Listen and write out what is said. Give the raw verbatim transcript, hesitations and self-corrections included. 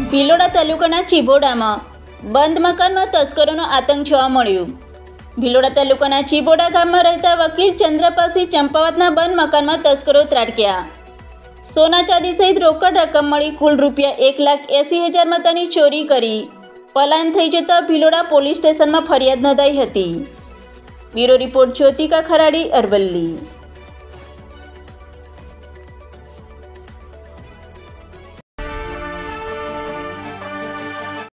ભિલોડા તાલુકાના ચીબોડામાં બંધ મકાનમાં તસ્કરોનો આતંક જોવા મળ્યો। ભિલોડા તાલુકાના ચીબોડા ગામમાં રહેતા વકીલ ચંદ્રપાલસિંહ ચંપાવતના બંધ મકાનમાં તસ્કરો ત્રાટક્યા। સોના ચાંદી સહિત રોકડ રકમ મળી કુલ રૂપિયા એક લાખ એંસી હજાર મતાની ચોરી કરી પલાયન થઈ જતા ભિલોડા પોલીસ સ્ટેશનમાં ફરિયાદ નોંધાઈ હતી। Bureau report Jyotika Kharadi, Aravalli.